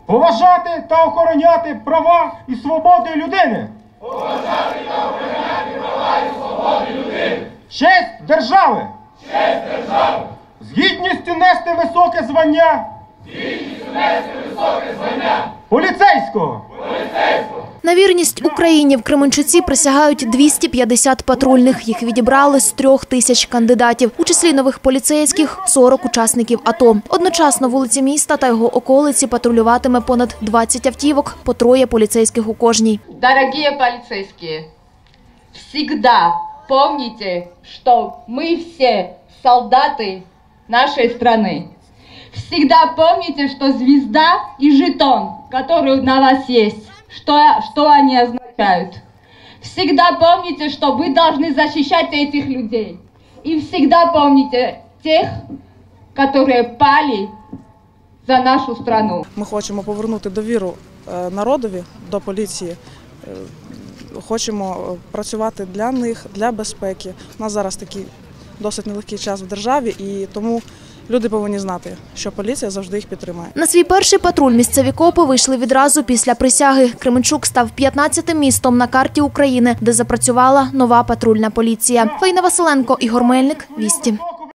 поважати та охороняти права і свободи людини, честь держави, з гідністю нести високе звання, поліцейського. На вірність Україні в Кременчуці присягають 250 патрульних. Їх відібрали з 3000 кандидатів. У числі нових поліцейських – 40 учасників АТО. Одночасно вулиці міста та його околиці патрулюватиме понад 20 автівок, по 3 поліцейських у кожній. Дорогі поліцейські, всегда помните, що ми всі солдати нашей страны. Всегда помните, что звезда и жетон, который на вас есть, что они означают. Всегда помните, что вы должны защищать этих людей. И всегда помните тех, которые пали за нашу страну. Ми хочемо повернути довіру народові до поліції. Хочемо працювати для них, для безпеки. У нас зараз такий досить нелегкий час в державі, і тому люди повинні знати, що поліція завжди їх підтримає. На свій перший патруль місцеві копи вийшли відразу після присяги. Кременчук став 15-тим містом на карті України, де запрацювала нова патрульна поліція. Фаїна Василенко, Ігор Мельник, Вісті.